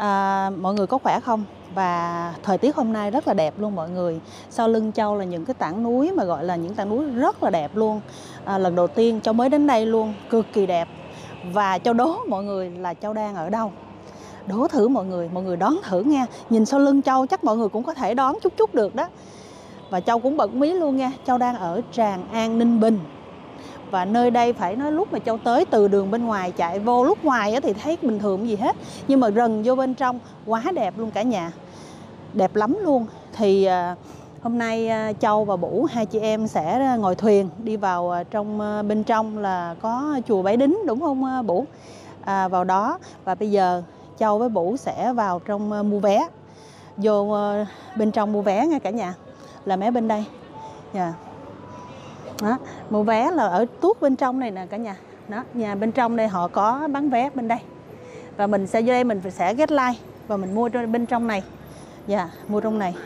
Mọi người có khỏe không? Và thời tiết hôm nay rất là đẹp luôn mọi người. Sau lưng Châu là những cái tảng núi mà gọi là những tảng núi rất là đẹp luôn. Lần đầu tiên Châu mới đến đây luôn, cực kỳ đẹp. Và Châu đố mọi người là Châu đang ở đâu. Đố thử mọi người đoán thử nha. Nhìn sau lưng Châu chắc mọi người cũng có thể đoán chút chút được đó. Và Châu cũng bật mí luôn nha, Châu đang ở Tràng An, Ninh Bình. Và nơi đây phải nói lúc mà Châu tới từ đường bên ngoài chạy vô, lúc ngoài thì thấy bình thường gì hết, nhưng mà rần vô bên trong quá đẹp luôn cả nhà, đẹp lắm luôn. Thì hôm nay Châu và Bủ hai chị em sẽ ngồi thuyền đi vào trong bên trong là có chùa Bái Đính, đúng không Bủ? Vào đó. Và bây giờ Châu với Bủ sẽ vào trong mua vé, vô bên trong mua vé nha cả nhà, là mé bên đây nha. Đó, mua vé là ở tuốt bên trong này nè cả nhà. Đó, nhà bên trong đây họ có bán vé bên đây. Và mình sẽ vô đây mình sẽ get like và mình mua bên trong này. Dạ, mua trong này.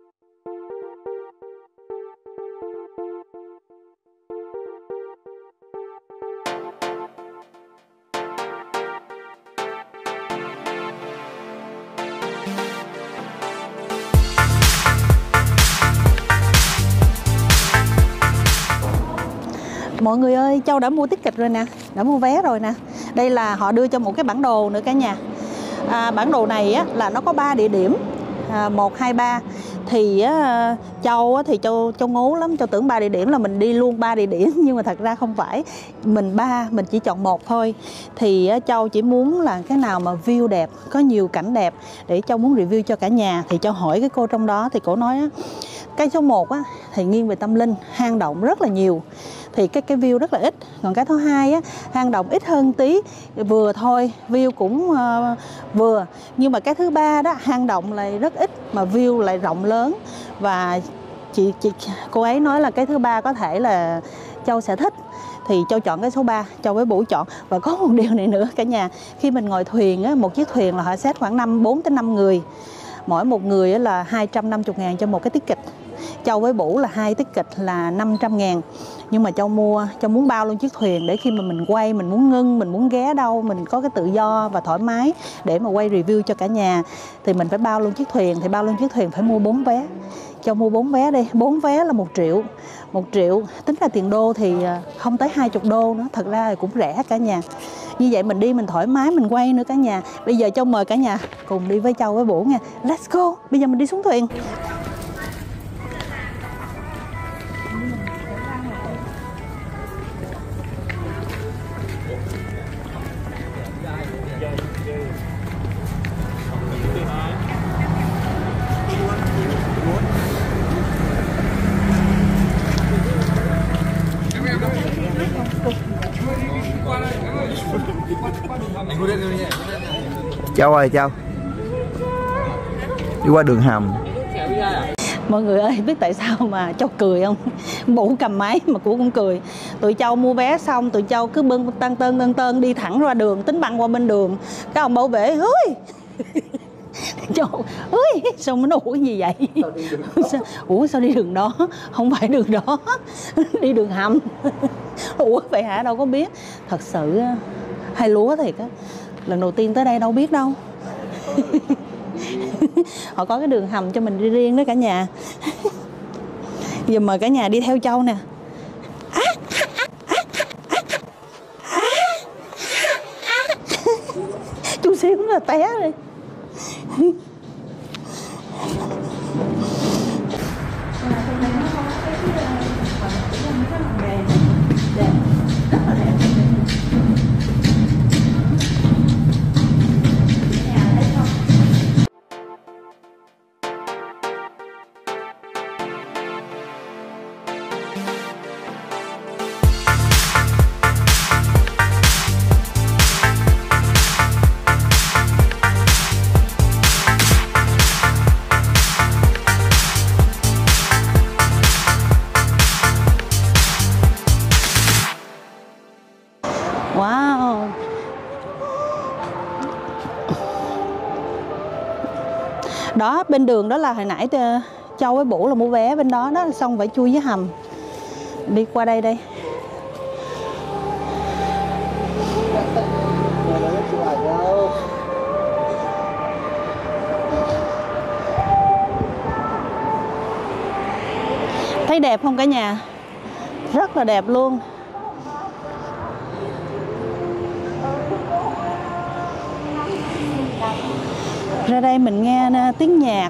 Mọi người ơi, Châu đã mua ticket rồi nè, đã mua vé rồi nè. Đây là họ đưa cho một cái bản đồ nữa cả nhà. Bản đồ này á, là nó có 3 địa điểm, 1, 2, 3. Thì Châu thì Châu ngố lắm, Châu tưởng 3 địa điểm là mình đi luôn 3 địa điểm, nhưng mà thật ra không phải. Mình chỉ chọn một thôi. Thì Châu chỉ muốn là cái nào mà view đẹp, có nhiều cảnh đẹp để Châu muốn review cho cả nhà. Thì Châu hỏi cái cô trong đó thì cô nói á, cái số 1 á thì nghiêng về tâm linh, hang động rất là nhiều. Thì cái view rất là ít. Còn cái thứ hai á, hang động ít hơn tí, vừa thôi, view cũng vừa. Nhưng mà cái thứ ba đó, hang động lại rất ít mà view lại rộng lớn. Và cô ấy nói là cái thứ ba có thể là Châu sẽ thích. Thì Châu chọn cái số 3, Châu với Bủ chọn. Và có một điều này nữa cả nhà, khi mình ngồi thuyền á, một chiếc thuyền là họ set khoảng 4 tới 5 người. Mỗi một người là 250.000 cho một cái ticket. Châu với Bủ là 2 ticket là 500.000. Nhưng mà Châu muốn bao luôn chiếc thuyền để khi mà mình quay, mình muốn ngưng, mình muốn ghé đâu, mình có cái tự do và thoải mái để mà quay review cho cả nhà. Thì mình phải bao luôn chiếc thuyền, thì bao luôn chiếc thuyền phải mua 4 vé. Châu mua 4 vé đi, 4 vé là 1 triệu. 1 triệu, tính ra tiền đô thì không tới 20 đô nữa, thật ra thì cũng rẻ cả nhà. Như vậy mình đi mình thoải mái, mình quay nữa cả nhà. Bây giờ Châu mời cả nhà cùng đi với Châu với Bủ nha. Let's go, bây giờ mình đi xuống thuyền. Châu ơi, Châu đi qua đường hầm. Mọi người ơi, biết tại sao mà Châu cười không? Bủ cầm máy mà Bủ cũng cười. Tụi Châu mua vé xong, tụi Châu cứ bưng tơn đi thẳng ra đường, tính băng qua bên đường. Cái ông bảo vệ, ơi Châu, ơi sao nó ủa gì vậy? Ủa sao đi đường đó? Không phải đường đó, đi đường hầm. Ủa vậy hả? Đâu có biết. Thật sự hay lúa thiệt á. Lần đầu tiên tới đây đâu biết đâu. Họ có cái đường hầm cho mình đi riêng đó cả nhà. Giờ mời cả nhà đi theo Châu nè. Chút xíu là té rồi. Wow. Đó, bên đường đó là hồi nãy Châu với Bủ là mua vé bên đó đó, xong phải chui dưới hầm. Đi qua đây đây. Thấy đẹp không cả nhà? Rất là đẹp luôn. Ra đây mình nghe tiếng nhạc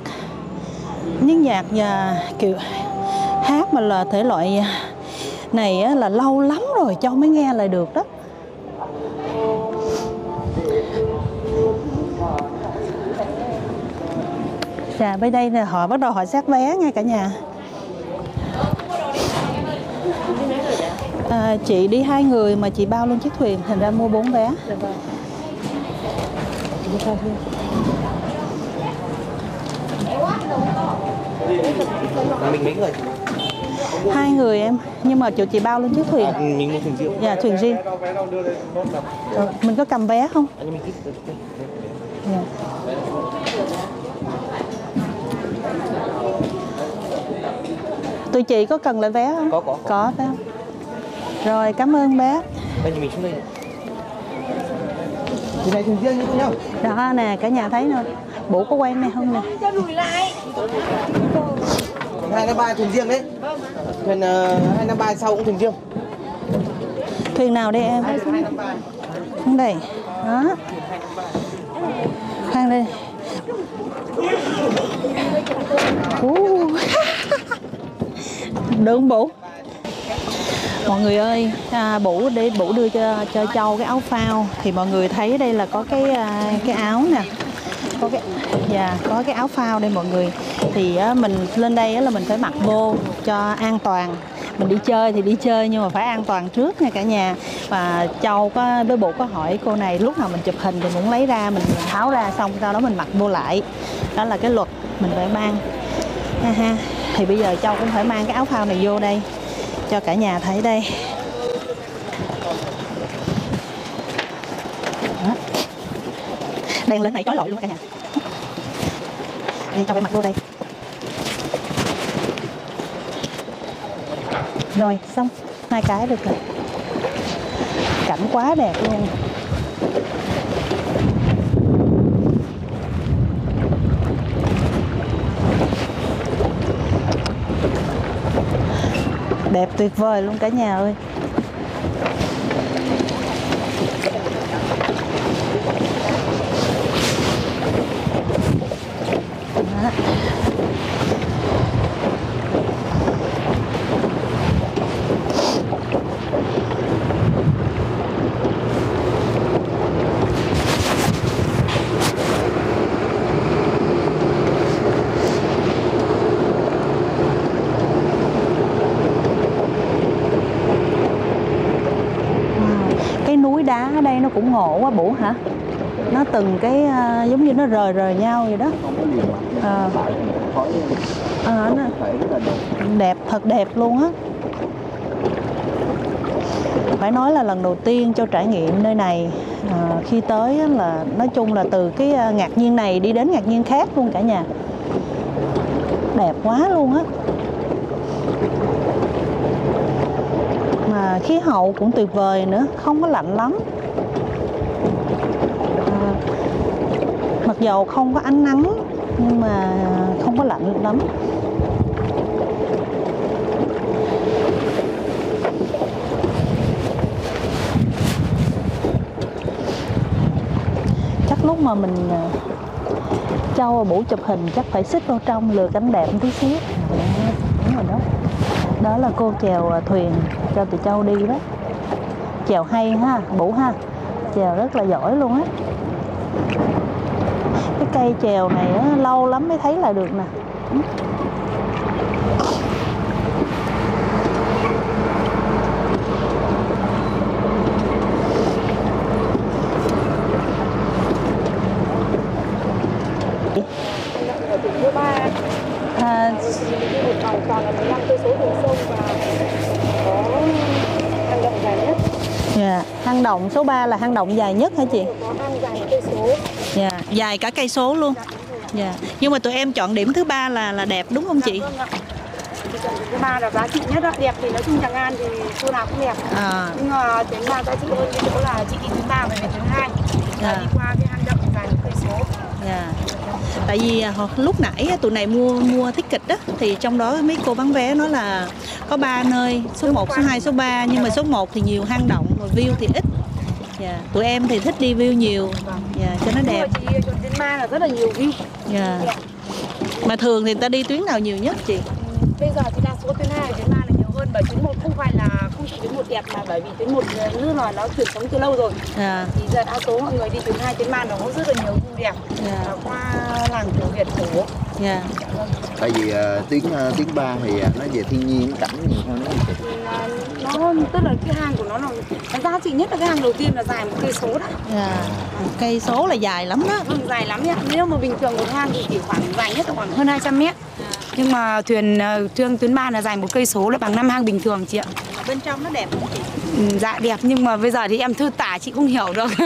và kiểu hát mà là thể loại này á, là lâu lắm rồi Châu mới nghe lại được đó. Dạ, bên đây là họ bắt đầu họ xét vé nha cả nhà. Chị đi 2 người mà chị bao luôn chiếc thuyền, thành ra mua 4 vé. Mình mấy người? 2 người em, nhưng mà chị bao luôn chiếc thuyền. Mình mua thuyền riêng. Dạ, thuyền riêng. Mình có cầm vé không? Dạ. Tụi chị có cần lại vé không? Có phải không? Rồi, cảm ơn bé. Bây giờ mình xuống đây. Thuyền này thuyền riêng như nhau. Đó nè, cả nhà thấy nè. Bộ có quen này không nè? Cho lùi lại. 253 thuyền riêng đấy. Thuyền 253 sau cũng thuyền riêng. Thuyền nào đây em? Không đây. Đó. Khoan đây. Được Bụ. Mọi người ơi, Bụ đưa cho Châu cái áo phao. Thì mọi người thấy đây là có cái áo nè. Có cái áo phao đây mọi người. Thì mình lên đây là mình phải mặc vô cho an toàn. Mình đi chơi thì đi chơi nhưng mà phải an toàn trước nha cả nhà. Và Châu với Bụ có hỏi cô này lúc nào mình chụp hình thì muốn lấy ra, mình tháo ra xong sau đó mình mặc vô lại. Đó là cái luật mình phải mang. Ha. Thì bây giờ Châu cũng phải mang cái áo phao này vô đây cho cả nhà thấy đây. Đó. Đèn lên này trói lọi luôn cả nhà. Đây, Châu phải mặc vô đây. Rồi, xong. 2 cái được rồi. Cảnh quá đẹp luôn. Đẹp tuyệt vời luôn cả nhà ơi. Đó. Đá ở đây nó cũng ngộ quá Bụ hả? Nó từng cái giống như nó rời nhau vậy đó. Nó đẹp, thật đẹp luôn á. Phải nói là lần đầu tiên Châu trải nghiệm nơi này. Khi tới là nói chung là từ cái ngạc nhiên này đi đến ngạc nhiên khác luôn cả nhà. Đẹp quá luôn á. Mà khí hậu cũng tuyệt vời nữa, không có lạnh lắm. Mặc dầu không có ánh nắng nhưng mà không có lạnh lắm. Chắc lúc mà mình Châu và Bụ chụp hình chắc phải xích vào trong lừa cảnh đẹp một tí xíu. Đúng rồi đó. Đó là cô chèo thuyền cho tụi Châu đi đó. Chèo hay ha, Bụ ha. Chèo rất là giỏi luôn á. Cái cây chèo này á, lâu lắm mới thấy lại được nè. Ở tỉnh Hương Ba đi một vòng toàn là 15 cây số đường sông và có hang động dài nhất. Dạ, hang động số 3 là hang động dài nhất hả chị? Có hang dài 1 cây số. Dạ, dài cả cây số luôn. Dạ. Nhưng mà tụi em chọn điểm thứ 3 là đẹp đúng không chị? Vâng ạ. Thứ 3 là giá trị nhất đó. Đẹp thì nói chung Tràng An thì khu nào cũng đẹp. Nhưng mà tính là giá trị hơn cái chỗ là chị đi thứ 3 và về thứ 2 là đi qua cái hang động dài 1 cây số. Dạ. Tại vì lúc nãy tụi này mua ticket đó thì trong đó mấy cô bán vé nói là có 3 nơi, số 1, số 2, số 3, nhưng mà số 1 thì nhiều hang động rồi view thì ít. Dạ. Tụi em thì thích đi view nhiều. Dạ, cho nó đẹp. Tuyến 3 là rất là nhiều view. Dạ. Mà thường thì ta đi tuyến nào nhiều nhất chị? Bây giờ thì đa số tuyến 2 tuyến 3 là nhiều hơn, bởi tuyến 1 không phải là không chỉ tuyến 1 đẹp mà bởi vì tuyến 1 nước là nó truyền sống từ lâu rồi. Dạ. Thì giờ đa số mọi người đi tuyến 2 tuyến 3 nó có rất là nhiều view đẹp. Dạ. Qua làng cổ Việt cổ. Dạ. Tại vì tuyến 3 thì nó về thiên nhiên cảnh nhiều hơn đó. Nó tức là cái hang của nó là giá trị nhất là cái hang đầu tiên là dài 1 cây số đã. Dạ. 1 cây số là dài lắm đó. Vâng, dài lắm ạ. Nếu mà bình thường một hang thì chỉ khoảng dài nhất là khoảng hơn 200 mét. Nhưng mà tuyến 3 là dài 1 cây số là bằng 5 hang bình thường chị ạ. Bên trong nó đẹp không chị? Dạ đẹp, nhưng mà bây giờ thì em thư tả chị không hiểu được.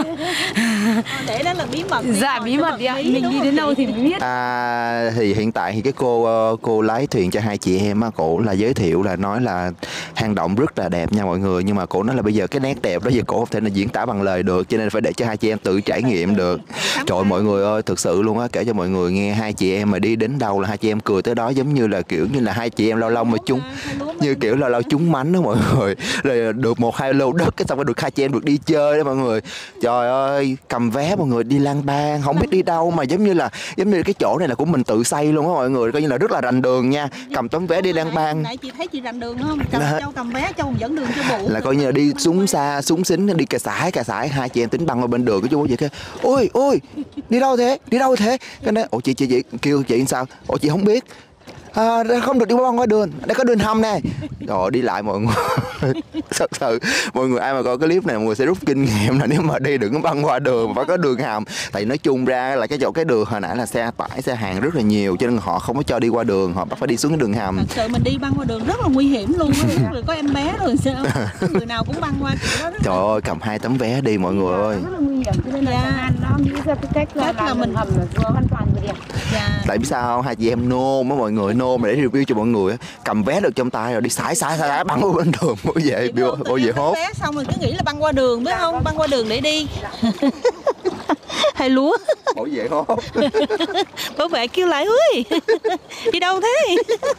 Để đó là bí mật. Dạ bí mật ạ. Mình đi đến đâu thì mình biết. Thì hiện tại thì cái cô lái thuyền cho hai chị em á, cổ là giới thiệu là nói là hang động rất là đẹp nha mọi người, nhưng mà cổ nói là bây giờ cái nét đẹp đó giờ cổ không thể là diễn tả bằng lời được, cho nên phải để cho hai chị em tự trải nghiệm được. Trời ơi, mọi người ơi, thực sự luôn á, kể cho mọi người nghe, hai chị em mà đi đến đâu là hai chị em cười tới đó, giống như là kiểu như là hai chị em lâu lâu mà chúng như kiểu là lâu trúng mánh đó mọi người, rồi được 1-2 lô đất cái xong rồi được hai chị em được đi chơi đó mọi người. Trời ơi, cầm vé mọi người đi lang bang không biết đi đâu, mà giống như cái chỗ này là của mình tự xây luôn á mọi người, coi như là rất là rành đường nha, cầm tấm vé đi lang bang. Nãy chị thấy chị rành đường đúng không? Châu cầm vé, Châu dẫn đường cho bụ. Là coi như là đi súng xa súng xính, đi cà sải hai chị em tính băng qua bên đường, cái chú vậy kia, ôi đi đâu thế cái đó, ủa chị kêu chị sao, ủa chị không biết. Không được đi băng qua đường, đây có đường hầm nè. Rồi đi lại mọi người. Thật sự mọi người ai mà coi cái clip này mọi người sẽ rút kinh nghiệm là nếu mà đi đừng có băng qua đường mà phải có đường hầm. Tại nói chung ra là cái đường hồi nãy là xe tải xe hàng rất là nhiều, cho nên họ không có cho đi qua đường, họ bắt phải đi xuống cái đường hầm. Thật sự mình đi băng qua đường rất là nguy hiểm luôn á. Rồi có em bé rồi sao? Người nào cũng băng qua kiểu đó. Trời ơi, cầm 2 tấm vé đi mọi người ơi. Rất là nguy hiểm, cho nên là nó nghĩ ra cái cách là mình hầm vừa an toàn vừa đẹp. Tại biết sao không? Hai chị em nôn á mọi người, nôn mà để review cho mọi người, cầm vé được trong tay rồi đi sải băng qua bên đường mỗi về hốt. Vé xong rồi cứ nghĩ là băng qua đường biết không? Băng qua đường để đi. Hay lúa. Mỗi về hốt. Bảo vệ kêu lại ơi. Đi đâu thế?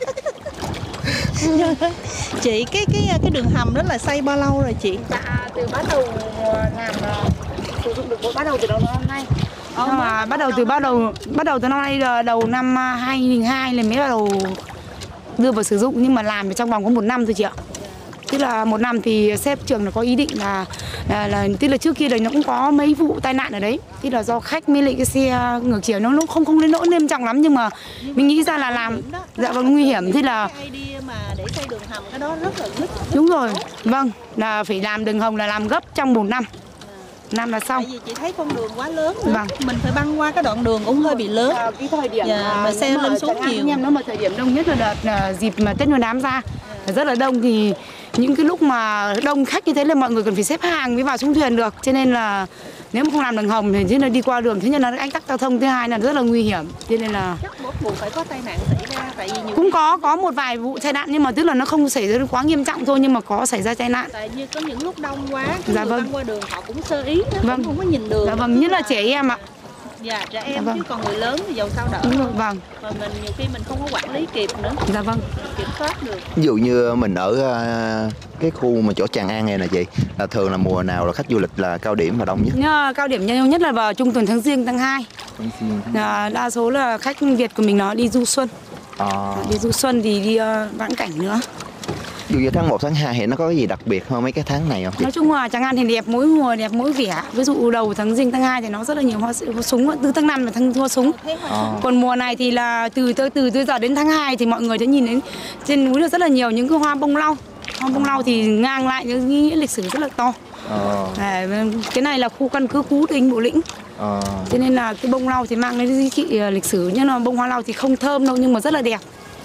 Chị cái đường hầm đó là xây bao lâu rồi chị? Dạ từ bắt đầu làm sử dụng được bắt đầu từ đầu năm nay. Mà bắt đầu từ năm nay là đầu năm 2002 là mới bắt đầu đưa vào sử dụng, nhưng mà làm trong vòng có 1 năm thôi chị ạ. Tức là 1 năm thì sếp trường là có ý định là tức là trước kia đấy nó cũng có mấy vụ tai nạn ở đấy. Tức là do khách mới lại cái xe ngược chiều nó không đến nỗi nghiêm trọng lắm, nhưng mà mình nghĩ ra là làm dạ vâng nguy hiểm. Thế là mà để xây đường hầm cái đó rất là đúng rồi. Vâng, là phải làm đường hầm là làm gấp trong 1 năm. Năm là xong. Tại vì chị thấy con đường quá lớn nữa. Vâng. Mình phải băng qua cái đoạn đường cũng hơi bị lớn. Cái thời điểm mà xe lên xuống nhiều. Em nó mà thời điểm đông nhất là đợt dịp mà Tết Nguyên Đán ra rất là đông, thì những cái lúc mà đông khách như thế là mọi người cần phải xếp hàng mới vào xuống thuyền được, cho nên là nếu mà không làm đường hầm thì là đi qua đường, thứ nhất là ách tắc giao thông, thứ hai là rất là nguy hiểm, cho nên là chắc một vụ phải có tai nạn xảy ra. Tại vì nhiều cũng có một vài vụ tai nạn, nhưng mà tức là nó không xảy ra quá nghiêm trọng thôi, nhưng mà có xảy ra tai nạn. Tại như có những lúc đông quá, dạ vâng. băng qua đường họ cũng sơ ý, vâng. Không có nhìn đường. Dạ vâng, nhất là trẻ em ạ. Dạ, trẻ em dạ vâng. Chứ còn người lớn thì dầu sao đỡ. Đúng rồi, vâng. Mà mình nhiều khi mình không có quản lý kịp nữa. Dạ vâng. Kiểm soát được. Ví dụ như mình ở cái khu mà chỗ Tràng An này nè chị, là thường là mùa nào là khách du lịch là cao điểm và đông nhất? Cao điểm nhiều nhất là vào trung tuần tháng Giêng, tháng 2. Đa số là khách Việt của mình nó đi du xuân. Đi du xuân thì đi vãn cảnh nữa. Dù như tháng 1, tháng 2 thì nó có cái gì đặc biệt hơn mấy cái tháng này không chị? Nói chung là Tràng An thì đẹp mỗi mùa, đẹp mỗi vẻ. Ví dụ đầu tháng Giêng, tháng 2 thì nó rất là nhiều hoa súng, từ tháng 5 là hoa súng. Còn mùa này thì là từ giờ đến tháng 2 thì mọi người sẽ nhìn đến trên núi là rất là nhiều những cái hoa bông lau. Hoa bông lau thì ngang lại những nghĩa lịch sử rất là to. Cái này là khu căn cứ cũ Đinh Bộ Lĩnh. Cho nên là cái bông lau thì mang đến giá trị lịch sử, nhưng mà bông hoa lau thì không thơm đâu, nhưng mà rất là đẹp.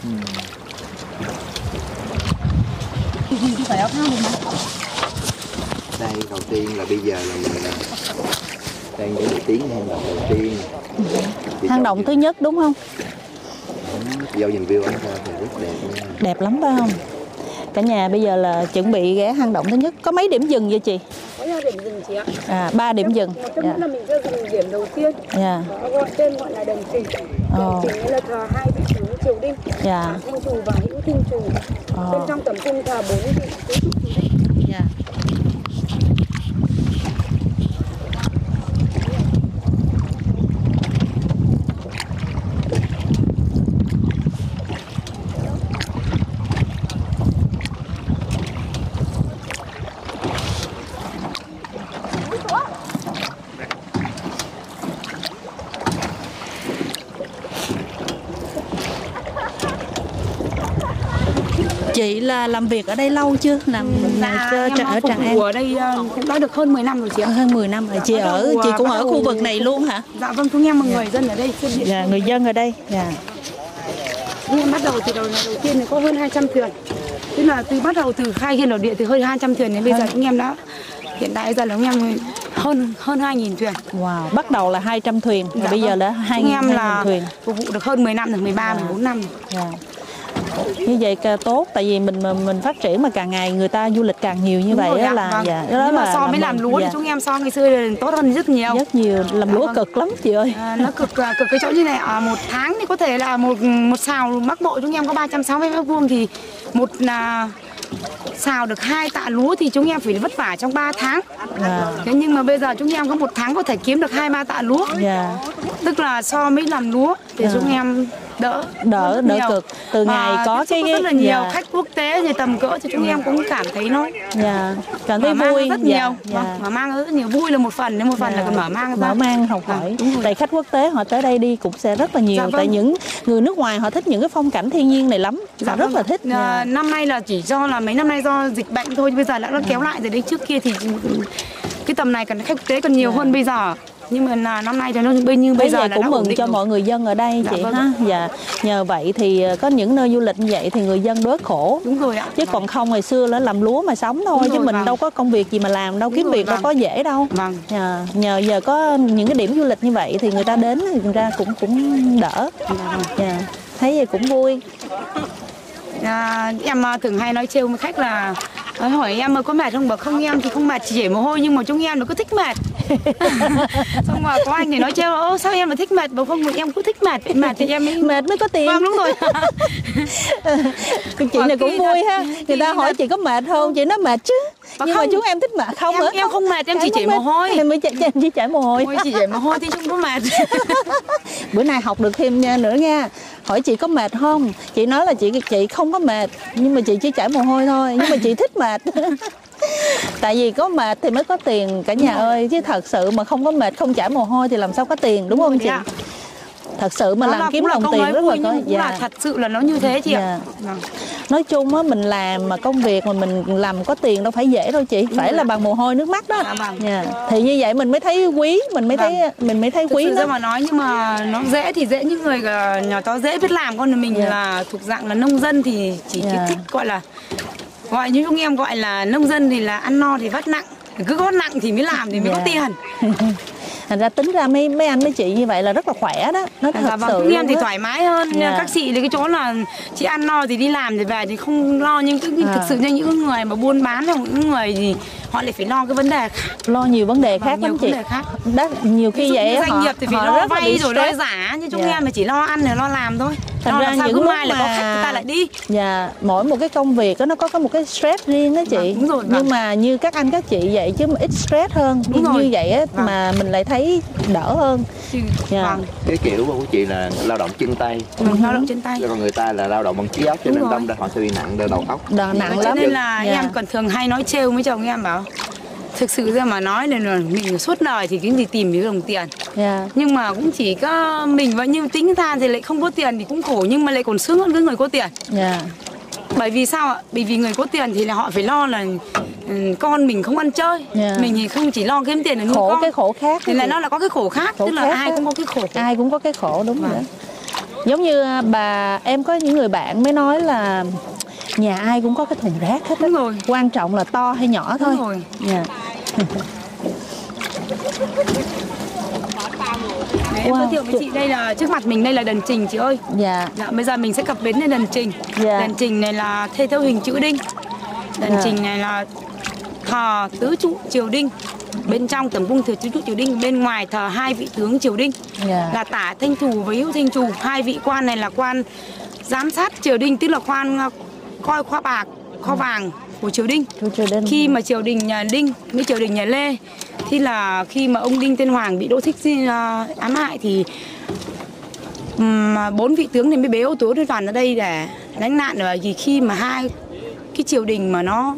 Phải áo thun mà. Đây đầu tiên là bây giờ là mình đang để được tiếng hang động đầu tiên. Hang động thứ nhất đúng không? Dâu nhìn view ở thì rất đẹp nha. Đẹp lắm phải không? Cả nhà bây giờ là chuẩn bị ghé hang động thứ nhất. Có mấy điểm dừng vậy chị? Có điểm dừng chị ạ. 3 điểm dừng. Một chút nữa là mình sẽ dừng điểm đầu tiên. Dạ. Đó gọi tên gọi là đền Trình. Đền Trình đây là thờ 2 vị chú triều Đinh. Dạ. Thanh Trù và Hữu Thiên Trù. Bên trong tẩm cung thờ 4 vị tứ trúc triều Đinh. Dạ. Chị là làm việc ở đây lâu chưa? Làm ở Tràng An. Ở đây cũng đã được hơn 10 năm rồi chị ạ. Hơn 10 năm rồi. Chị cũng ở khu vực này luôn hả? Dạ vâng, chúng em là người dân ở đây. Dạ, người dân ở đây. Dạ. Chúng em bắt đầu từ đầu tiên thì có hơn 200 thuyền. Tức là bắt đầu từ khai hiên đổ địa thì hơn 200 thuyền đến bây giờ chúng em đã hiện tại giờ là chúng em hơn 2.000 thuyền. Wow, bắt đầu là 200 thuyền, và bây giờ đã 2.000 thuyền. Phục vụ được hơn 10 năm, được 13, 14 năm. Dạ. Như vậy tốt, tại vì mình phát triển mà càng ngày người ta du lịch càng nhiều như vậy đó là vâng. Dạ, đó đó là so với làm lúa thì chúng em so ngày xưa thì tốt hơn rất nhiều. Rất nhiều, làm lúa cực lắm chị ơi. Nó cực cái chỗ như này, một tháng thì có thể là một sào Bắc Bộ chúng em có 360 m² thì một xào được 2 tạ lúa thì chúng em phải vất vả trong 3 tháng. Thế nhưng mà bây giờ chúng em có 1 tháng có thể kiếm được 2-3 tạ lúa. Tức là so với làm lúa thì chúng em đỡ cực. Từ ngày có cái rất là nhiều khách quốc tế thì tầm cỡ thì chúng em cũng cảm thấy nó cảm thấy vui rất nhiều. Mà mang rất nhiều vui là một phần, đến một phần là còn mở mang học hỏi. Tại khách quốc tế họ tới đây đi cũng sẽ rất là nhiều. Tại những người nước ngoài họ thích những cái phong cảnh thiên nhiên này lắm. Họ rất là thích. Năm nay là chỉ do là mấy năm nay do dịch bệnh thôi, bây giờ đã kéo lại rồi đấy. Trước kia thì cái tầm này cần khách quốc tế còn nhiều hơn bây giờ. Nhưng mà năm nay thì nó như bây giờ cũng mừng cho mọi người dân ở đây chị ha. Dạ. Nhờ vậy thì có những nơi du lịch như vậy thì người dân bớt khổ. Đúng rồi ạ. Chứ còn không ngày xưa là làm lúa mà sống thôi, chứ mình đâu có công việc gì mà làm đâu, kiếm việc đâu có dễ đâu. Nhờ giờ có những cái điểm du lịch như vậy thì người ta đến thì người ta cũng đỡ. Thấy vậy cũng vui. Em thường hay nói trêu với khách là hỏi em có mệt không, bảo không, em thì không mệt, chỉ chảy mồ hôi, nhưng mà chúng em nó cứ thích mệt. Xong rồi có anh thì nói trêu sao em mà thích mệt, bảo không, em cứ thích mệt thì em mệt mới có tiền. Vâng, đúng rồi. Chị này cũng vui ha. Người ta hỏi chị có mệt không, chị nói mệt chứ. Nhưng mà chúng em thích mệt không? Em không mệt, em chỉ chảy mồ hôi. Em chỉ chảy mồ hôi. Chỉ chảy mồ hôi thì không có mệt. Bữa nay học được thêm nữa nha. Hỏi chị có mệt không? Chị nói là chị không có mệt, nhưng mà chị chỉ chảy mồ hôi thôi, nhưng mà chị thích mệt. Tại vì có mệt thì mới có tiền cả nhà ơi, chứ thật sự mà không có mệt, không chảy mồ hôi thì làm sao có tiền, đúng không chị? Thật sự mà làm kiếm đồng tiền rất là có. Là thật sự là nó như thế chị ạ. Nói chung á, mình làm mà công việc mà mình làm có tiền đâu phải dễ đâu chị, phải là bằng mồ hôi nước mắt đó. Thì như vậy mình mới thấy quý, mình mới thấy quý đó. Mà nói nhưng mà nó dễ thì dễ, những người nhỏ to dễ biết làm, con mình là thuộc dạng là nông dân thì chỉ thích gọi như chúng em gọi là nông dân thì là ăn no thì vắt nặng, cứ vắt nặng thì mới làm thì mới có tiền. Thành ra tính ra mấy anh mấy chị như vậy là rất là khỏe đó, nó thật sự. Chúng em thì thoải mái hơn các chị, thì cái chỗ là chị ăn no thì đi làm thì về thì không lo, nhưng thực sự như những người mà buôn bán hoặc những người thì họ lại phải lo cái vấn đề khác, lo nhiều vấn đề khác lắm chị. Đó, nhiều khi vậy doanh nghiệp thì phải lo vay rồi lo giả, như chúng em mà chỉ lo ăn rồi lo làm thôi. Thành ra những lúc mai là có khách người ta lại đi. Mỗi một cái công việc đó, nó có một cái stress riêng đó chị. Đúng rồi. Nhưng mà như các anh các chị vậy chứ mà ít stress hơn. Như vậy á, mà mình lại thấy đỡ hơn. Cái kiểu của chị là lao động chân tay. Lao động chân tay. Còn người ta là lao động bằng trí óc, cho nên đâm ra họ sẽ bị nặng đầu óc. Nặng lắm. Cho nên là em còn thường hay nói trêu với chồng em, bảo thực sự ra mà nói là mình suốt đời thì cái gì tìm được đồng tiền. Nhưng mà cũng chỉ có mình vậy, như tính ra thì lại không có tiền thì cũng khổ, nhưng mà lại còn sướng hơn cái người có tiền. Bởi vì sao ạ? Bởi vì người có tiền thì là họ phải lo là con mình không ăn chơi. Mình thì không chỉ lo kiếm tiền để nuôi con. Cái khổ khác thì là nó là có cái khổ khác, tức là ai cũng có cái khổ. Ai cũng có cái khổ, đúng rồi. Giống như em có những người bạn mới nói là nhà ai cũng có cái thùng rác hết. Đúng rồi. Quan trọng là to hay nhỏ thôi. Đúng rồi. Em giới thiệu với chị, đây là trước mặt mình đây là đền Trình chị ơi. Bây giờ mình sẽ cập bến lên đền Trình. Đền Trình này là theo hình chữ Đinh. Đền Trình này là thờ tứ trụ triều Đinh. Bên trong tẩm cung thờ tứ trụ triều đình, bên ngoài thờ 2 vị tướng triều đình. Là Tả Thanh Trù với Hữu Thanh Trù. 2 vị quan này là quan giám sát triều đình, tức là quan coi kho bạc, kho vàng của triều đình. Khi mà triều đình nhà Đinh với triều đình nhà Lê, thì là khi mà ông Đinh Tiên Hoàng bị Đỗ Thích ám hại thì 4 vị tướng này mới bế ô Tố Thiên Toàn ở đây để lánh nạn. Bởi vì khi mà hai cái triều đình mà nó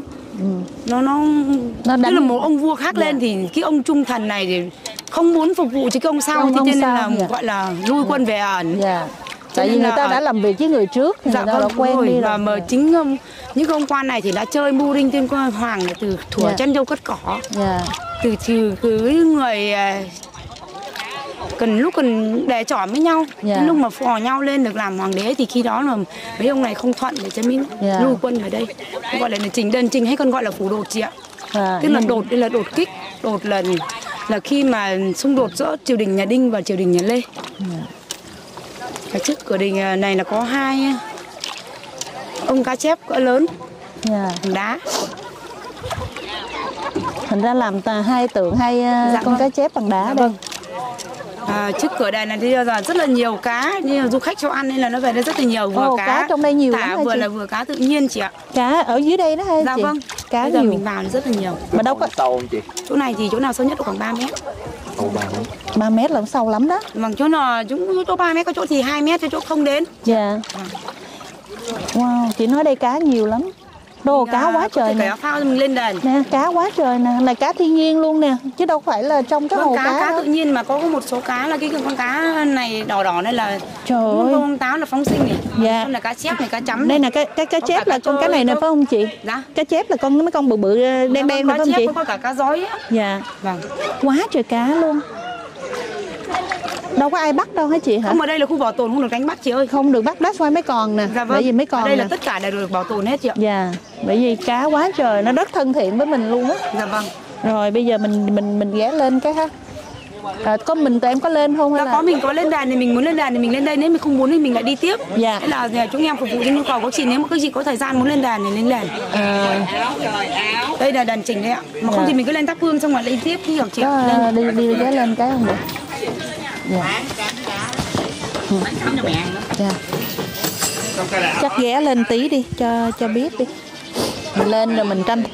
tức là một ông vua khác lên thì cái ông trung thần này thì không muốn phục vụ cho cái ông sau, cho nên là gọi là lui quân về ẩn. Tại vì người ta đã làm việc với người trước thì người ta đã quen đi rồi. Mà chính những ông quan này thì đã chơi mưu Đinh Tiên Hoàng từ thuở chân dâu cất cỏ. Từ người lúc cần để chọn với nhau, đến lúc mà phò nhau lên được làm hoàng đế thì khi đó là mấy ông này không thuận để cho mình lui quân về đây, gọi là chỉnh đơn trình hay còn gọi là phủ đột chị ạ. Tức là đột, đây là đột kích, đột là khi mà xung đột giữa triều đình nhà Đinh và triều đình nhà Lê. Cái trước cửa đình này là có 2 ông cá chép cỡ lớn, đá. Thành ra làm 2 tượng 2 con cá chép bằng đá đây. Trước cửa đài này thì giờ rất là nhiều cá, như du khách cho ăn nên là nó về đây rất là nhiều. Vừa cá trong đây nhiều lắm vừa là vừa cá tự nhiên chị ạ. Cá ở dưới đây đó hay chị? Vâng. Cá bây giờ nhiều. mình vào thì rất là nhiều. Mà đâu có sâu không chị? Chỗ này thì chỗ nào sâu nhất là khoảng 3 mét. 3 mét là sâu lắm đó. Vâng, chỗ nào chỗ 3 mét, có chỗ thì 2 mét, chỗ không đến. Wow, chị nói đây cá nhiều lắm. Đồ cá quá trời nè. Phao mình lên đền. Nè, cá quá trời nè, là cá thiên nhiên luôn nè, chứ đâu phải là trong cái hồ cá. Cá tự nhiên mà có một số cá là cái con cá này đỏ này là trời ơi, con táo là phóng sinh này. Con là cá chép này, cá chấm. Đây là cá chép là con cá này nè phải không chị? Cá chép là mấy con bự đen phải không chị? Có cả cá rối á. Vâng. Quá trời cá luôn. Đâu có ai bắt đâu hả chị hả? Không, ở đây là khu bảo tồn, không được đánh bắt chị ơi. Không được bắt, that's why mới còn nè. Bởi vì mới còn. Ở đây là tất cả đều được bảo tồn hết chị ạ. Bởi vì cá quá trời, nó rất thân thiện với mình luôn á. Vâng. Rồi bây giờ mình ghé lên cái ha. Có mình tụi em có lên không hay là? Mình có lên đàn thì mình muốn lên đàn thì mình lên đây, nếu mình không muốn thì mình lại đi tiếp. Thế là chúng em phục vụ cho nhu cầu của chị, nếu mà các chị có thời gian muốn lên đàn thì lên đàn. Đây là đàn chỉnh đấy ạ. Mà không thì mình cứ lên thắp hương xong rồi lên tiếp đi học chị. Đi ghé lên cái không được. Chắc ghé lên tí đi cho biết đi. Mình lên rồi mình tranh.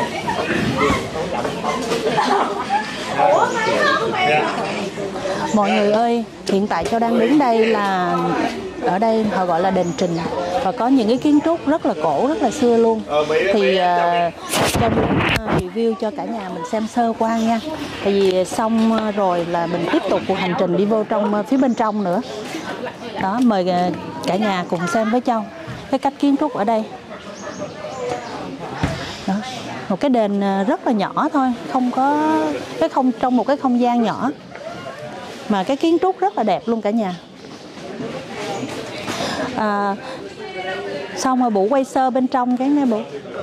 Mọi người ơi, hiện tại Châu đang đứng đây là ở đây họ gọi là đền Trình và có những cái kiến trúc rất là cổ, rất là xưa luôn. Thì Châu muốn review cho cả nhà mình xem sơ qua nha. Tại vì xong rồi là mình tiếp tục cuộc hành trình đi vô trong phía bên trong nữa. Đó, mời cả nhà cùng xem với Châu cái cách kiến trúc ở đây. Đó, một cái đền rất là nhỏ thôi, không có trong một cái không gian nhỏ mà cái kiến trúc rất là đẹp luôn cả nhà. Xong rồi Bụ quay sơ bên trong cái này Bụ.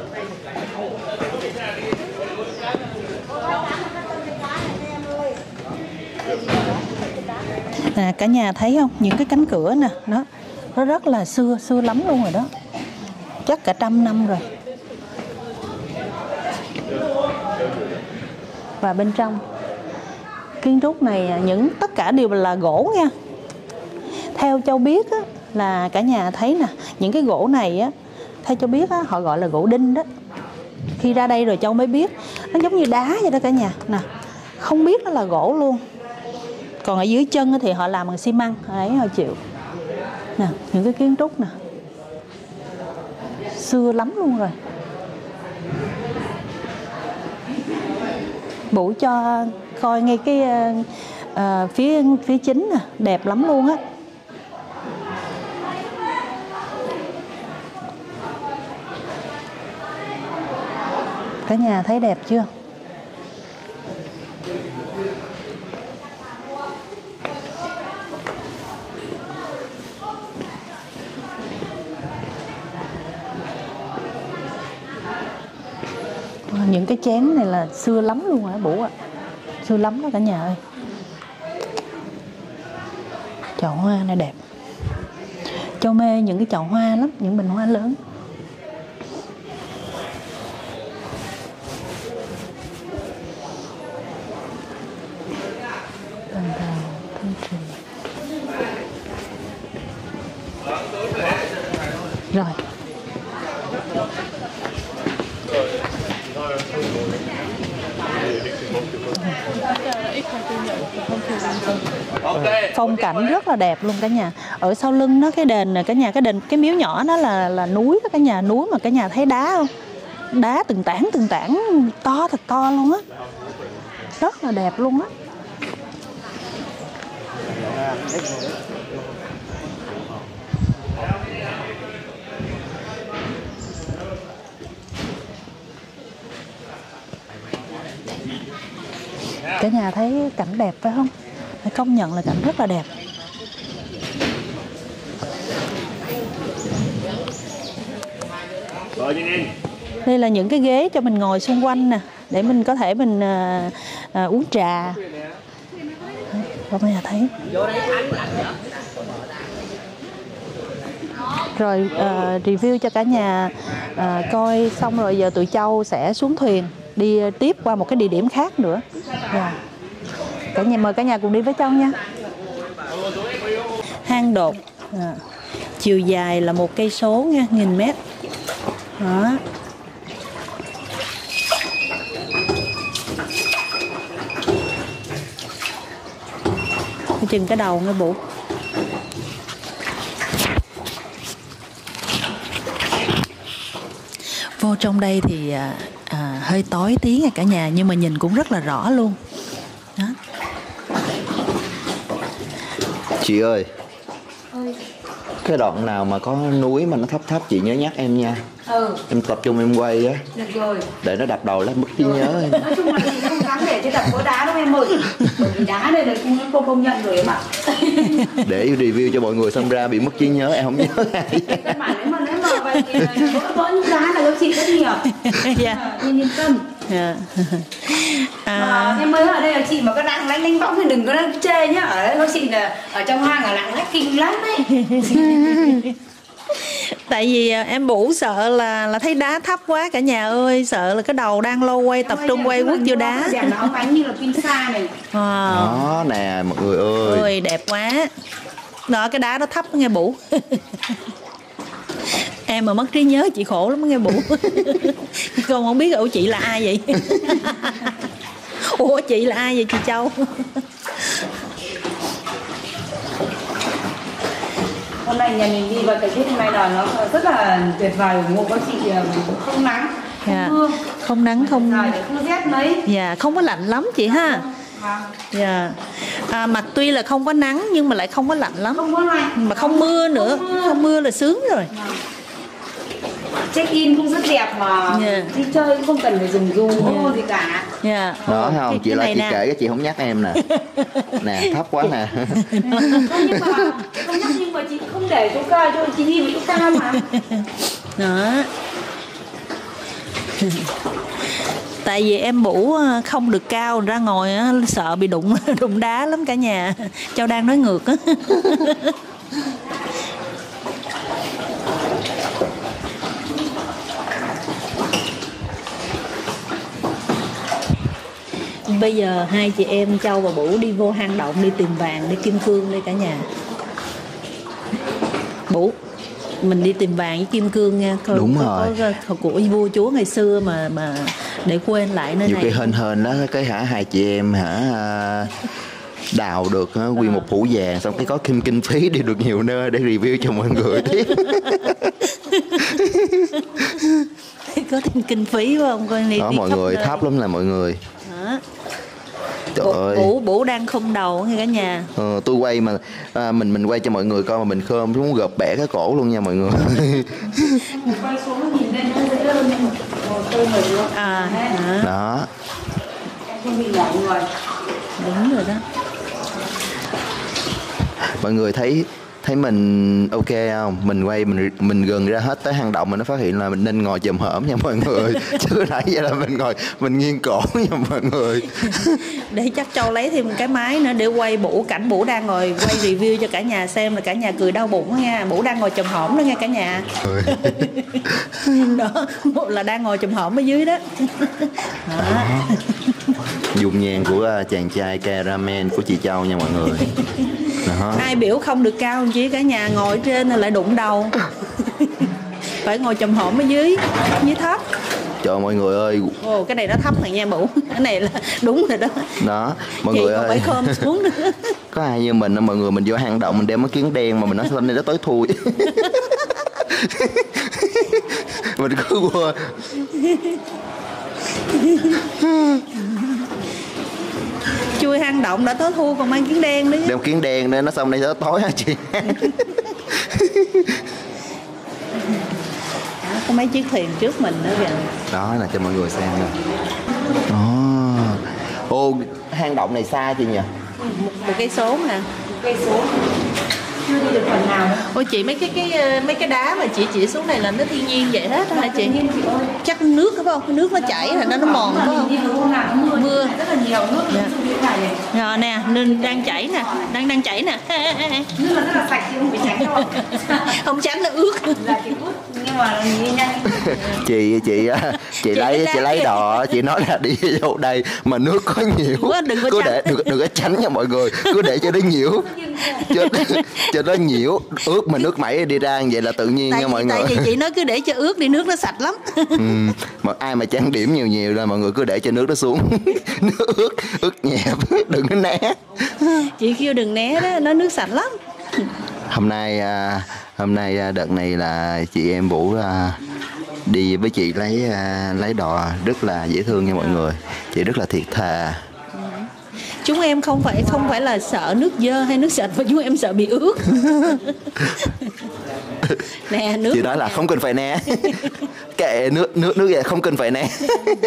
Cả nhà thấy không, những cái cánh cửa nè, nó rất là xưa lắm luôn rồi đó, chắc cả 100 năm rồi. Và bên trong kiến trúc này tất cả đều là gỗ nha. Theo Châu biết á, là cả nhà thấy nè, những cái gỗ này á, theo Châu biết á, họ gọi là gỗ đinh đó. Khi ra đây rồi Châu mới biết nó giống như đá vậy đó cả nhà nè, không biết nó là gỗ luôn. Còn ở dưới chân thì họ làm bằng xi măng, đấy họ chịu nè, những cái kiến trúc nè xưa lắm luôn rồi. Bụ cho coi ngay cái phía chính nè, đẹp lắm luôn á. Cả nhà thấy đẹp chưa? Những cái chén này là xưa lắm luôn hả Bụ ạ? Xưa lắm đó cả nhà ơi. Chậu hoa này đẹp. Châu mê những cái chậu hoa lắm, những bình hoa lớn. Rồi. Phong cảnh rất là đẹp luôn cả nhà. Ở sau lưng nó cái đền này cả nhà, cái miếu nhỏ nó là núi đó cả nhà, núi mà cả nhà thấy đá không? Đá từng tảng to thật to luôn á. Rất là đẹp luôn á. Cả nhà thấy cảnh đẹp phải không? Phải công nhận là cảnh rất là đẹp. Đây là những cái ghế cho mình ngồi xung quanh nè, để mình có thể mình uống trà. Các nhà thấy. Rồi review cho cả nhà coi xong rồi giờ tụi Châu sẽ xuống thuyền đi tiếp qua một cái địa điểm khác nữa. Cả nhà mời cả nhà cùng đi với Châu nha. Hang Đột, chiều dài là 1 cây số nha, 1000 mét. Đó. Chừng cái đầu nghe bụ. Vô trong đây thì hơi tối tí nha cả nhà, nhưng mà nhìn cũng rất là rõ luôn. Đó. Chị ơi, cái đoạn nào mà có núi mà nó thấp chị nhớ nhắc em nha. Em tập trung em quay á. Được rồi. Để nó đập đầu lên mất trí nhớ em. Nói chung là chị không dám để cho đập vỡ đá đâu em ơi. Bởi vì đá đây là cô công nhận rồi em ạ. Để review cho mọi người xong ra bị mất trí nhớ em không nhớ ai. Căn bản nếu mà vậy thì vỡ những đá là các chị rất nhiều. Dạ. Yên tâm. Em mới ở đây là chị mà có lặng lánh võng thì đừng có chê nhá. Ở đây các chị là ở trong hang là lặng lách kinh lắm đấy. Tại vì em Bủ sợ là thấy đá thấp quá cả nhà ơi, sợ là cái đầu đang lâu quay tập trung quay quất vô đá. Đèn nó óng ánh như là pin xa này. Đó nè mọi người ơi. Ôi đẹp quá. Đó cái đá nó thấp nghe Bủ. Em mà mất trí nhớ chị khổ lắm nghe Bủ. Con không biết ủa chị là ai vậy? Ủa chị là ai vậy chị Châu? Hôm nay nhà mình đi vào thời tiết hôm nay là nó rất là tuyệt vời, ủng hộ các chị, không nắng, không mưa, không nắng không rét mấy. Dạ, không có lạnh lắm chị ha. Dạ. Mặt tuy là không có nắng nhưng mà lại không có lạnh lắm. Không có lạnh. Mà không mưa nữa, không mưa là sướng rồi. Check in cũng rất đẹp mà đi chơi cũng không cần phải dùng dù gì cả. Đó thấy không, chị lo chị kể cái chị không nhắc em nè. Nè thấp quá nè. Không nhắc nhưng mà chị không để chỗ cao cho chị đi vào chỗ cao mà. Đó. Tại vì em Bủ không được cao, ra ngồi sợ bị đụng đá lắm cả nhà. Châu đang nói ngược á. Bây giờ hai chị em Châu và Bủ đi vô hang động đi tìm vàng, đi kim cương đi cả nhà. Bủ, mình đi tìm vàng với kim cương nha. Đúng rồi. Có của vua chúa ngày xưa mà để quên lại nơi nhiều này. cái hên đó cái hai chị em đào được nguyên một phủ vàng, xong cái có kinh phí đi được nhiều nơi để review cho mọi người tiếp. Có thêm kinh phí phải không? Đó mọi người nơi. Thấp lắm là mọi người. Đó. Trời ơi. Bủ đang không đầu nghe cả nhà. Tôi quay mà mình quay cho mọi người coi mà mình không muốn gợp bẻ cái cổ luôn nha mọi người. Quay xuống nhìn lên nó dễ hơn nhưng mà đó. Không bị ngại người. Đúng rồi đó. Mọi người thấy mình ok không? Mình quay mình gần ra hết tới hang động mà nó phát hiện là mình nên ngồi chồm hổm nha mọi người. Chứ nãy giờ là mình nghiêng cổ nha mọi người. Để chắc Châu lấy thêm một cái máy nữa để quay Bủ, cảnh Bủ đang ngồi quay review cho cả nhà xem là cả nhà cười đau bụng đó nha. Bủ đang ngồi chồm hổm đó nha cả nhà. Đó, một là đang ngồi chồm hổm ở dưới đó. Đó. Dùng nhàn của chàng trai caramel của chị Châu nha mọi người. Đó. Ai biểu không được cao chứ cả nhà ngồi trên lại đụng đầu. phải ngồi chồm hổm ở dưới thấp. Trời ơi, mọi người ơi. Ồ, cái này nó thấp này nha Bửu. Cái này là đúng rồi đó. Đó, mọi Chị người còn ơi. phải khom xuống nữa. Có ai như mình mọi người, mình vô hang động mình đeo mấy kiến đen mà mình nói lên đây nó tối thui. Mình cứ qua. Chui hang động đã tối thui còn mang kiến đen nữa. Đeo kiến đen nên nó xong đây nó tối hả chị? Có mấy chiếc thuyền trước mình nữa kìa. Đó là cho mọi người xem nè. Ô, hang động này xa chị nhỉ? Một cây số mà. Cây số chưa đi được phần nào. Ôi chị, mấy cái đá mà chị chỉ xuống này là nó thiên nhiên vậy hết hả chị? Chắc nước phải không? Nước nó chảy thành nó mòn phải không? Mưa rất là nhiều nước. Rồi nè, nên đang chảy nè, đang chảy nè. Nước là rất là sạch chứ không phải tránh đâu. Không tránh nó ướt. Là chị ướt nhưng mà nhìn nhanh. chị lấy đò, chị nói là đi vô đây mà nước có nhiều, cứ để đừng có tránh nha mọi người, cứ để cho nó nhiều, cho nó nhiều ướt mà nước mẩy đi ra vậy là tự nhiên nha mọi người. Tại vì chị nói cứ để cho ướt đi, nước nó sạch lắm. Mà ai mà trang điểm nhiều là mọi người cứ để cho nước nó xuống. Nước ướt nhẹp, đừng có né. Chị kêu đừng né đó, nó nước sạch lắm. Hôm nay đợt này là chị em Vũ đi với chị lấy đò rất là dễ thương nha mọi người. Chị rất là thiệt thà. Chúng em không phải là sợ nước dơ hay nước sạch, mà chúng em sợ bị ướt. Nè, nước Chị nói là không cần phải né. Kệ nước vậy không cần phải né.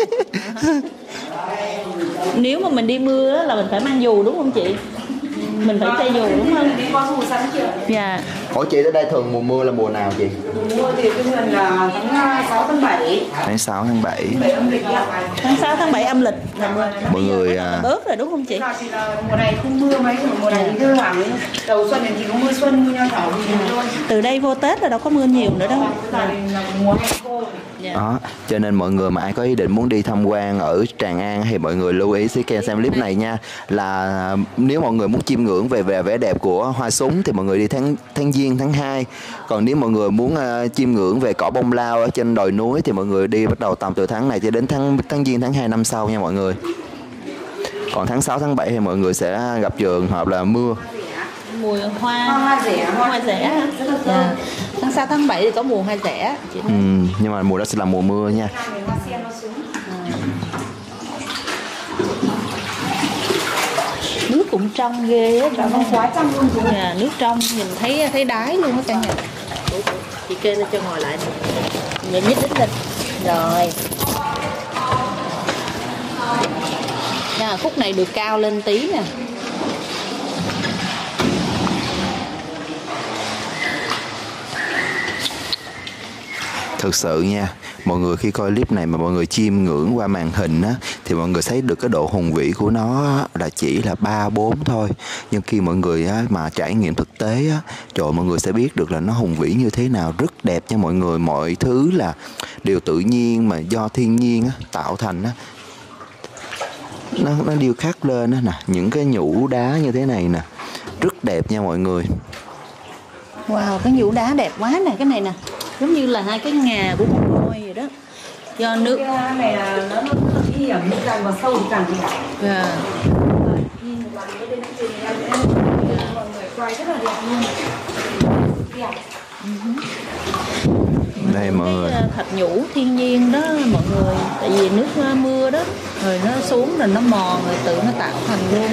Nếu mà mình đi mưa á, là mình phải mang dù đúng không chị? Mình phải che dù đúng không? Đi có dù sẵn chưa? Dạ. Ủa chị tới đây thường mùa mưa là mùa nào chị? Mùa thì cái lần là tháng 6 tháng 7. Tháng 6 tháng 7. 7 âm lịch ạ. Tháng 6 tháng 7 âm lịch. Mọi người Bớt rồi đúng không chị? Thì là mùa này không mưa mấy, mùa này thì cứ khoảng đầu xuân này thì có mưa xuân, mưa nho nhỏ gì thôi. Từ đây vô Tết là đâu có mưa nhiều nữa đâu. Là mùa hè khô. Đó, cho nên mọi người mà ai có ý định muốn đi tham quan ở Tràng An thì mọi người lưu ý xem clip này nha. Là nếu mọi người muốn chiêm ngưỡng về vẻ đẹp của hoa súng thì mọi người đi tháng Giêng tháng 2. Còn nếu mọi người muốn chiêm ngưỡng về cỏ bông lau ở trên đồi núi thì mọi người đi bắt đầu tầm từ tháng này cho đến tháng Giêng tháng 2 năm sau nha mọi người. Còn tháng 6 tháng 7 thì mọi người sẽ gặp trường hợp là mưa. Mùa hoa rẻ hả? Dạ. Tháng 6 tháng 7 thì có mùa hoa rẻ. Nhưng mà mùa đó sẽ là mùa mưa nha. Nước cũng trong ghê á, Nó quá trong luôn rồi. Dạ, nước trong nhìn thấy đáy luôn á cả nhà. Chị kê lên cho ngồi lại nè. Nhích đít lên. Rồi. Nha, khúc này được cao lên tí nè. Thực sự nha, mọi người khi coi clip này mà mọi người chiêm ngưỡng qua màn hình á, thì mọi người thấy được cái độ hùng vĩ của nó là chỉ là 3-4 thôi. Nhưng khi mọi người á, mà trải nghiệm thực tế á, trời ơi, mọi người sẽ biết được là nó hùng vĩ như thế nào, rất đẹp nha mọi người. Mọi thứ là đều tự nhiên mà do thiên nhiên á, tạo thành á. Nó điêu khắc lên á nè, những cái nhũ đá như thế này nè, rất đẹp nha mọi người. Wow, cái nhũ đá đẹp quá nè, cái này nè. Giống như là hai cái ngà của con voi vậy đó. Do nước Cái này là nó nguy hiểm, càng vào sâu thì càng nguy hiểm. Dạ. Mọi người quay rất là đẹp luôn. Đẹp. Đây mọi người. Thạch nhũ thiên nhiên đó mọi người. Tại vì nước mưa đó, rồi nó xuống rồi nó mòn rồi tự nó tạo thành luôn.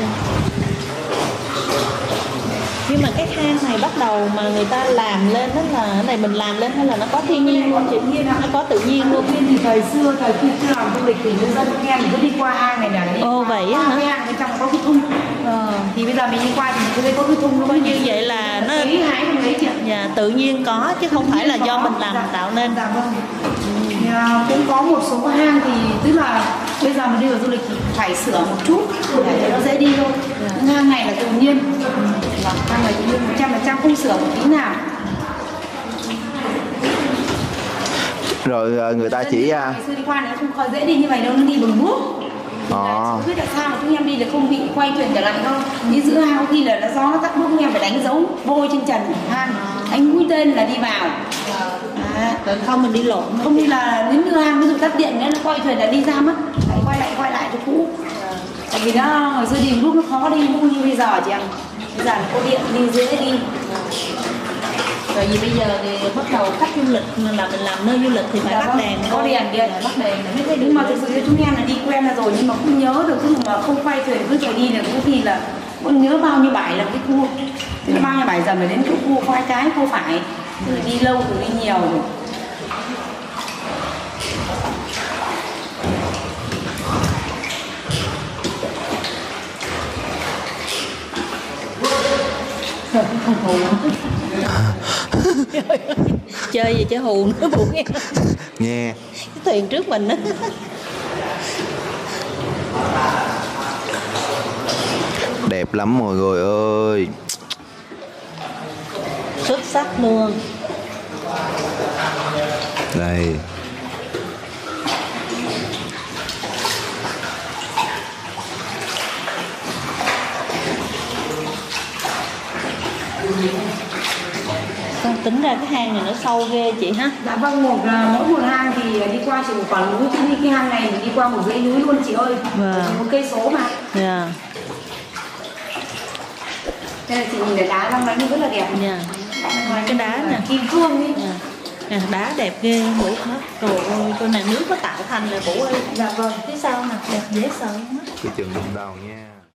Nhưng mà cái hang này bắt đầu mà người ta làm lên đó là cái này mình làm lên hay là nó có thiên nhiên luôn chị? Nó có tự nhiên luôn. Thì thời xưa, thời khi chưa làm du lịch thì nhân dân nghe mình cứ đi qua hang này là đi. Ồ vậy á hả? Cái hang bên trong có cái thung. Thì bây giờ mình đi qua thì mình cứ thấy có cái thung luôn. Như vậy là nó Ý hái không lấy chị. dạ, tự nhiên có chứ không phải là do mình làm tạo nên. Dạ vâng. Cũng có một số hang thì tức là bây giờ mình đi vào du lịch thì phải sửa một chút để cho nó dễ đi thôi. Những hang này là tự nhiên. Hang này tự nhiên 100% không sửa một tí nào. Rồi người ta chỉ Ngày xưa đi qua này nó không khó dễ đi như vậy đâu, nó đi bằng guốc. Không biết là sao mà chúng em đi là không bị quay thuyền trở lại đâu. Đi giữa hang khi là nó gió nó tắt lúc em phải đánh dấu bôi trên trần hang. Anh mũi tên là đi vào. Còn không mình đi lộn. Không đi là đến đưa hang ví dụ tắt điện nữa nó quay thuyền là đi ra mất. Lại quay lại chỗ cũ. Tại vì nó hồi xưa đi lúc nó khó đi cũng như bây giờ chị em. Bây giờ có điện đi dễ đi. Rồi vì bây giờ thì bắt đầu khách du lịch là mình làm nơi du lịch thì phải bắt đèn, có đèn kia, bắt đèn mới thấy. Nhưng mà thực sự chúng em là đi quen là rồi nhưng mà không nhớ được, cứ mà không quay thuyền cứ chạy đi là có khi là con nhớ bao nhiêu bãi là cái cua. Thế là bao nhiêu bãi giờ mới đến chỗ cua quay trái cua phải. Thế là đi lâu rồi đi nhiều rồi. Không hù. Chơi gì chứ hù nó buồn nghe. Nghe Cái thuyền trước mình á. đẹp lắm mọi người ơi. Xuất sắc luôn. Đây. Con tính ra cái hang này nó sâu ghê chị ha. Dạ vâng, mỗi một hang thì đi qua chỉ một khoảng núi, chứ đi cái hang này thì đi qua một dãy núi luôn chị ơi. Một cây số mà. Dạ. Đây là chị nhìn thấy đá long lánh rất là đẹp. Dạ. Cái đá nè. Kim cương ấy. Dạ. Nè, đá đẹp ghê Vũ hết. Trời ơi, con này nước nó tạo thành là Vũ ơi. Dạ vâng. Phía sau nè, đẹp dễ sợ lắm á. Cái chừng đụng đầu nha.